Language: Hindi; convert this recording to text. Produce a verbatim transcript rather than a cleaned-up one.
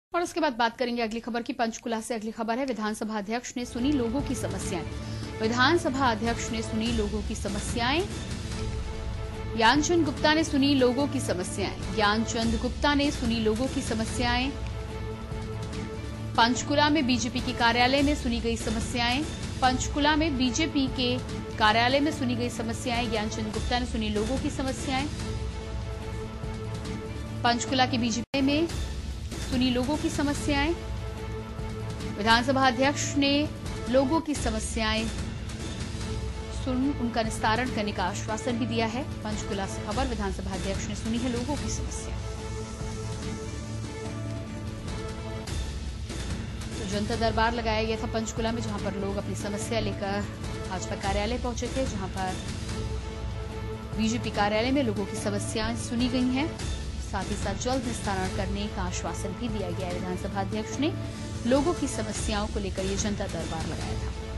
और उसके बाद बात करेंगे अगली खबर की। पंचकुला से अगली खबर है, विधानसभा अध्यक्ष ने सुनी लोगों की समस्याएं। विधानसभा अध्यक्ष ने सुनी लोगों की समस्याएं। ज्ञानचंद गुप्ता ने सुनी लोगों की समस्याएं। ज्ञानचंद गुप्ता ने सुनी लोगों की समस्याएं। पंचकुला में बीजेपी के कार्यालय में सुनी गई समस्याएं। पंचकुला में बीजेपी के कार्यालय में सुनी गई समस्याएं। ज्ञानचंद गुप्ता ने सुनी लोगों की समस्याएं। पंचकुला के बीजेपी में सुनी लोगों की समस्याएं। विधानसभा अध्यक्ष ने लोगों की समस्याएं सुन उनका निस्तारण करने का आश्वासन भी दिया है। पंचकुला से खबर, विधानसभा अध्यक्ष ने सुनी है लोगों की समस्या। तो जनता दरबार लगाया गया था पंचकुला में, जहां पर लोग अपनी समस्या लेकर भाजपा कार्यालय पहुंचे थे, जहां पर बीजेपी कार्यालय में लोगों की समस्याएं सुनी गई हैं। साथ ही साथ जल्द निस्तारण करने का आश्वासन भी दिया गया है। विधानसभा अध्यक्ष ने लोगों की समस्याओं को लेकर ये जनता दरबार लगाया था।